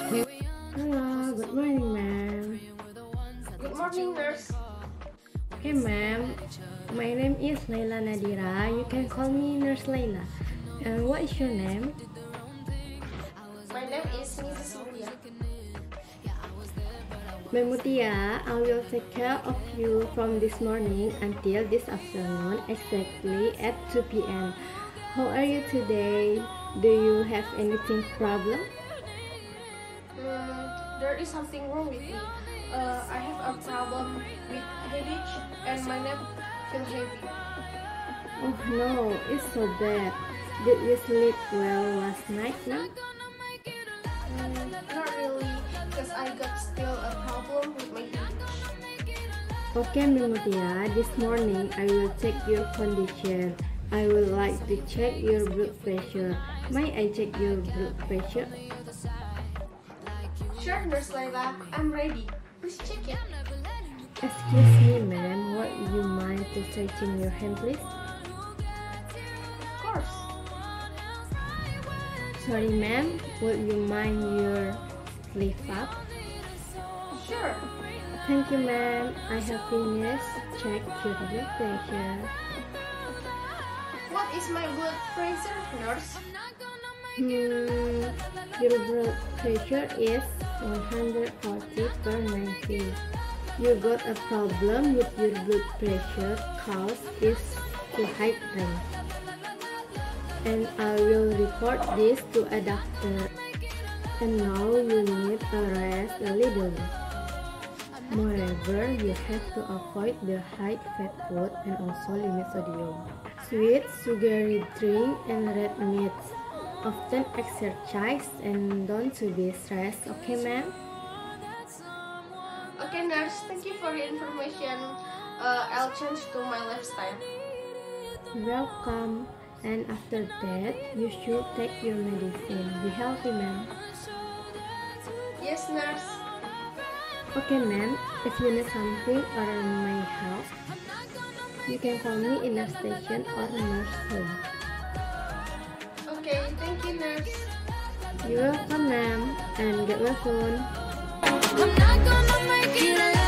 Hello, good morning, ma'am. Good morning, nurse. Hey, ma'am. My name is Laila Nadhira. You can call me Nurse Laila. And what is your name? My name is Mrs. Mutia. Mutia, I will take care of you from this morning until this afternoon, exactly at 2 p.m. How are you today? Do you have anything problem? There is something wrong with me. I have a problem with headache and my neck feel heavy. Oh no, it's so bad. Did you sleep well last night, ma'am? Not really, because I got still a problem with my headache. Okay, Mutia, this morning I will check your condition. I would like to check your blood pressure. May I check your blood pressure? Sure, Nurse Laila, I'm ready. Please check it. Excuse me, ma'am, would you mind to stretching your hand, please? Of course. Sorry, ma'am, would you mind your sleeve up? Sure. Thank you, ma'am. I have finished. Check your blood pressure. What is my blood pressure, nurse? Your blood pressure is 140 per 90. You got a problem with your blood pressure cause is the high range. And I will report this to a doctor. And now you need to rest a little. Moreover, you have to avoid the high fat food and also limit sodium, sweet, sugary drink, and red meats. Often exercise and don't to be stressed, okay, ma'am? Okay, nurse, thank you for the information. I'll change to my lifestyle. Welcome. And after that, you should take your medicine. Be healthy, ma'am. Yes, nurse. Okay, ma'am. If you need something around my house, you can call me in a station or nurse home. Okay, thank you, nurse. You're welcome, ma'am. And get well soon. I'm not gonna make it alone.